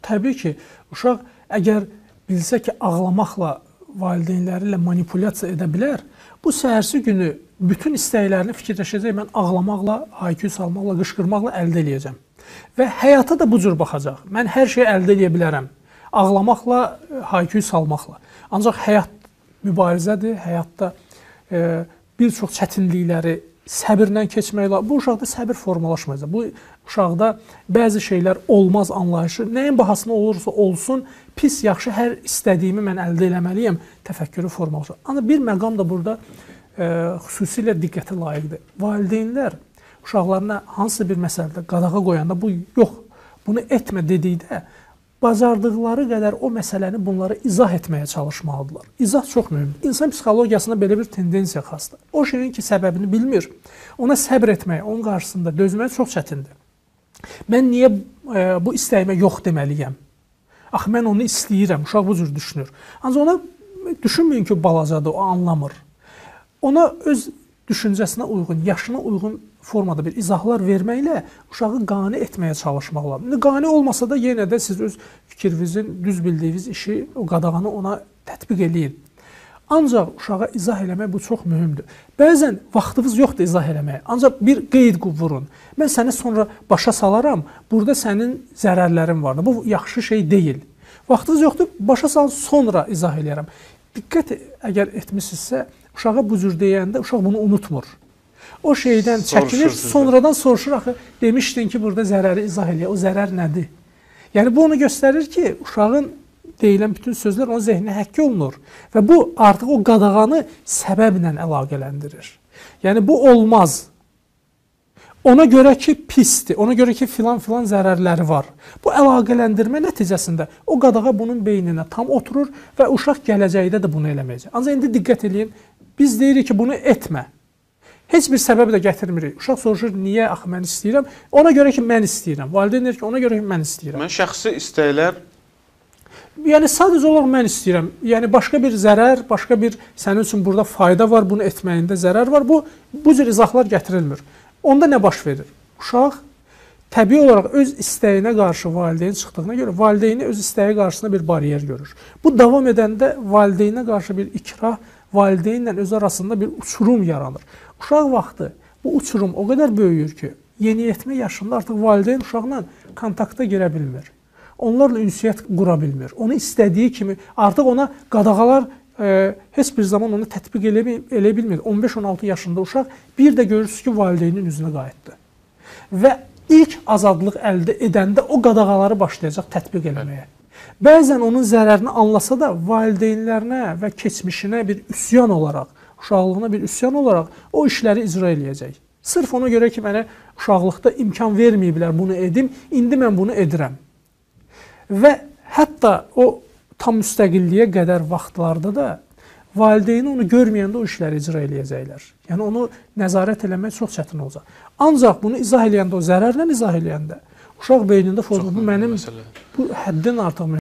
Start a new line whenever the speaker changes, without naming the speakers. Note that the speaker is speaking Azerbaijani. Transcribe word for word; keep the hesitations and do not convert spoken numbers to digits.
təbii ki, uşaq əgər bilsə ki, ağlamaqla valideynləri ilə manipulyasiya edə bilər, bu səhərsi günü bütün istəklərini fikirləşəcək, mən ağlamaqla, hayküy salmaqla, qışqırmaqla əldə eləyəcəm. Və həyata da bu cür baxacaq. Mən hər şeyi əldə edə bilərəm. Ağlamaqla, hayküy salmaqla. Ancaq həyat mübarizədir, həyatda e, bir çox çətinlikləri səbirlə keçməklə, bu uşaqda səbir formalaşmayacaq. Bu uşaqda bəzi şeylər olmaz anlayışı, nəyin bahasına olursa olsun, pis, yaxşı, hər istədiyimi mən əldə eləməliyəm, təfəkkürü formalaşır. Amma bir məqam da burada e, xüsusilə diqqətə layiqdir. Valideynlər uşaqlarına hansısa bir məsələdə qadağa qoyanda, bu yox, bunu etmə dedikdə, bacardıqları qədər o məsələni bunları izah etməyə çalışmalıdırlar. İzah çox mühümdür. İnsan psixologiyasında belə bir tendensiya xasdır. O şeyin ki, səbəbini bilmir, ona səbr etmək, onun qarşısında dözmək çox çətindir. Mən niyə e, bu istəyimə yox deməliyəm? Axı, mən onu istəyirəm, uşaq bu cür düşünür. Ancaq ona düşünməyin ki, balacadır, o anlamır. Ona öz düşüncəsinə uyğun, yaşına uyğun formada bir izahlar verməklə uşağı qane etməyə çalışmaq lazım. Qane olmasa da yenə də siz öz fikrinizin, düz bildiyiniz işi, o qadağanı ona tətbiq eləyin. Ancaq uşağa izah eləmək bu çox mühümdür. Bəzən vaxtınız yoxdur izah eləməyə, ancaq bir qeyd vurun. Mən səni sonra başa salaram, burada sənin zərərlərin var. Bu yaxşı şey deyil. Vaxtınız yoxdur, başa salın, sonra izah eləyərəm. Diqqət əgər etmişsinizsə, uşağa bu cür deyəndə uşaq bunu unutmur. O şeydən çəkilir, sonradan soruşur, axı, demişdin ki, burada zərəri izah eləyək, o zərər nədir? Yəni, bu onu göstərir ki, uşağın deyilən bütün sözlər onun zehninə həkk olunur və bu artıq o qadağanı səbəblə əlaqələndirir. Yəni, bu olmaz. Ona görə ki, pisdir, ona görə ki, filan-filan zərərləri var. Bu əlaqələndirmə nəticəsində o qadağa bunun beyninə tam oturur və uşaq gələcəkdə də bunu eləməyəcək. Ancaq indi diqqət edin, biz deyirik ki, bunu etmə. Heç bir səbəb də gətirmirik. Uşaq soruşur, niyə, axı, mən istəyirəm? Ona görə ki, mən istəyirəm. Valideyn deyir ki, ona görə ki, mən istəyirəm.
Mən şəxsi istəklər...
Yəni, sadəcə olaraq mən istəyirəm. Yəni, başqa bir zərər, başqa bir sənin üçün burada fayda var, bunu etməyində zərər var. Bu, bu cür izahlar gətirilmir. Onda nə baş verir? Uşaq təbii olaraq öz istəyinə qarşı valideyn çıxdığına görə valideyni öz istəyi qarşısında bir bariyer görür. Bu davam edəndə valideynə qarşı bir ikrah, valideynlə öz arasında bir uçurum yaranır. Uşaq vaxtı bu uçurum o qədər böyüyür ki, yeniyetmə yaşında artıq valideyn uşaqla kontakta girə bilmir. Onlarla ünsiyyət qura bilmir. Onu istədiyi kimi, artıq ona qadağalar e, heç bir zaman onu tətbiq elə, elə bilmir. on beş on altı yaşında uşaq bir də görürsünüz ki, valideynin üzünə qayıtdı. Və ilk azadlıq əldə edəndə o qadağaları başlayacaq tətbiq eləməyə. Bəzən onun zərərini anlasa da valideynlərinə və keçmişinə bir üsyan olaraq, uşaqlığına bir üsyan olaraq o işləri icra eləyəcək. Sırf ona görə ki, mənə uşaqlıqda imkan verməyiblər bunu edim, indi mən bunu edirəm. Və hətta o tam müstəqilliyə qədər vaxtlarda da valideyni onu görməyəndə o işləri icra eləyəcəklər. Yəni, onu nəzarət eləmək çox çətin olacaq. Ancaq bunu izah eləyəndə, o zərərlə izah eləyəndə, uşaq beynində formu, bu mənim bu həddən artıq